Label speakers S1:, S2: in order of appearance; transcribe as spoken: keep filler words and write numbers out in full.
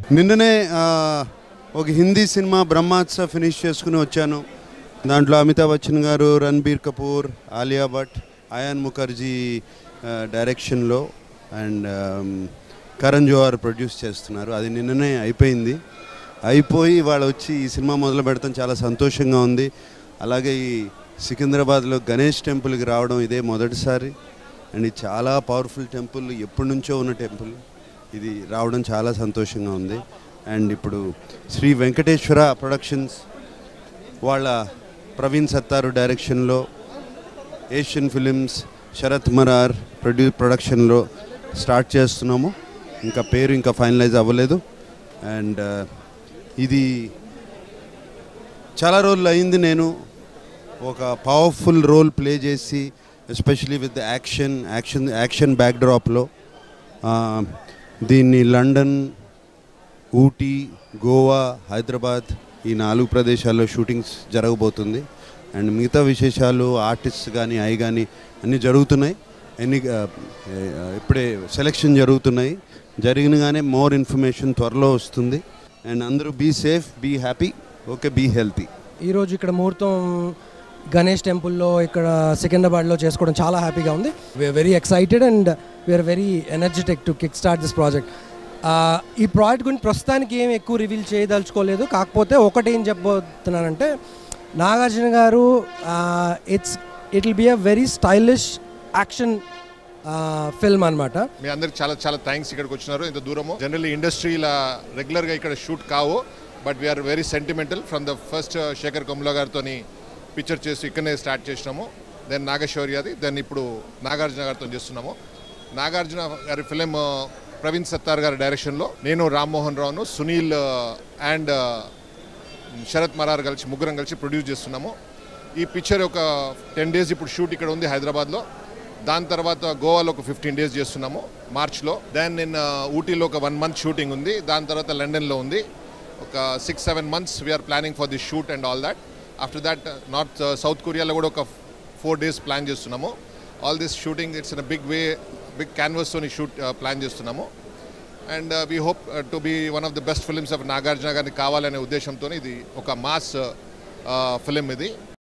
S1: నిన్ననే ఒక హిందీ సినిమా బ్రహ్మాస్త్ర ఫినిష్ చేసుకుని వచ్చాను. దాంట్లో అమితాబ్ బచ్చన్ గారు, రణబీర్ కపూర్, ఆలియా భట్, అయాన్ ముఖర్జీ డైరెక్షన్లో అండ్ కరణ్ జోహార్ ప్రొడ్యూస్ చేస్తున్నారు. అది నిన్ననే అయిపోయింది. అయిపోయి వాళ్ళు వచ్చి ఈ సినిమా మొదలు పెడతాం చాలా సంతోషంగా ఉంది. అలాగే ఈ సికింద్రాబాద్లో గణేష్ టెంపుల్కి రావడం ఇదే మొదటిసారి. అండ్ ఇది చాలా పవర్ఫుల్ టెంపుల్, ఎప్పటి నుంచో ఉన్న టెంపుల్. ఇది రావడం చాలా సంతోషంగా ఉంది. అండ్ ఇప్పుడు శ్రీ వెంకటేశ్వర ప్రొడక్షన్స్ వాళ్ళ ప్రవీణ్ సత్తారు డైరెక్షన్లో, ఏషియన్ ఫిలిమ్స్ శరత్ మరార్ ప్రొడ్యూ ప్రొడక్షన్లో స్టార్ట్ చేస్తున్నాము. ఇంకా పేరు ఇంకా ఫైనలైజ్ అవ్వలేదు. అండ్ ఇది చాలా రోజులు అయింది నేను ఒక పవర్ఫుల్ రోల్ ప్లే చేసి, especially with action action action బ్యాక్డ్రాప్లో. దీన్ని లండన్, ఊటీ, గోవా, హైదరాబాద్ ఈ నాలుగు ప్రదేశాల్లో షూటింగ్స్ జరగబోతుంది. అండ్ మిగతా విశేషాలు ఆర్టిస్ట్ కానీ అవి కానీ అన్నీ జరుగుతున్నాయి. ఎన్ని ఇప్పుడే సెలెక్షన్ జరుగుతున్నాయి. జరిగినగానే మోర్ ఇన్ఫర్మేషన్ త్వరలో వస్తుంది. అండ్ అందరూ be safe, be happy, okay, be healthy.
S2: ఈరోజు ఇక్కడ ముహూర్తం గణేష్ టెంపుల్లో ఇక్కడ సికింద్రాబాద్లో చేసుకోవడం చాలా హ్యాపీగా ఉంది. We are very excited and we are very energetic to kick start this project. ఈ ప్రాజెక్ట్ గురించి ప్రస్తుతానికి ఏం ఎక్కువ రివీల్ చేయదలుచుకోలేదు. కాకపోతే ఒకటి ఏం చెప్పబోతున్నానంటే, నాగార్జున గారు it's it will be a very stylish action film అనమాట.
S3: మీ అందరికి చాలా చాలా థ్యాంక్స్ ఇక్కడికి వచ్చినారు ఇంత దూరము. జనరల్లీ ఇండస్ట్రీలా రెగ్యులర్గా ఇక్కడ షూట్ కావు, but we are very sentimental. From the first Shekhar Kammula గారితో పిక్చర్ చేసి ఇక్కడనే స్టార్ట్ చేసినాము. దెన్ నాగశౌర్యది, దెన్ ఇప్పుడు నాగార్జున గారితో చేస్తున్నాము. నాగార్జున గారి ఫిలిం ప్రవీణ్ సత్తార్ గారి డైరెక్షన్లో నేను, రామ్మోహన్ రావును, సునీల్ అండ్ శరత్ మరార్ కలిసి ముగ్గురం కలిసి ప్రొడ్యూస్ చేస్తున్నాము. ఈ పిక్చర్ ఒక టెన్ డేస్ ఇప్పుడు షూట్ ఇక్కడ ఉంది హైదరాబాద్లో. దాని తర్వాత గోవాలో ఒక ఫిఫ్టీన్ డేస్ చేస్తున్నాము మార్చ్లో. దెన్ నిన్న ఊటీలో ఒక వన్ మంత్ షూటింగ్ ఉంది. దాని తర్వాత లండన్లో ఉంది. ఒక six seven months we are planning for the shoot and all that. After that North South కొరియాలో కూడా ఒక ఫోర్ డేస్ ప్లాన్ చేస్తున్నాము. All this shooting it's in a big way, big క్యాన్వస్తోని షూట్ ప్లాన్ చేస్తున్నాము. And we hope to be one of the best films of Nagarjuna గారిని కావాలనే ఉద్దేశంతో ఇది ఒక మాస్ ఫిలిం ఇది.